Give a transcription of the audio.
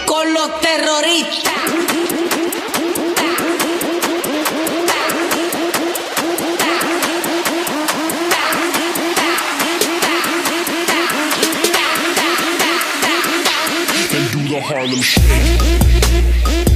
con los terroristas. And do the Harlem Shake.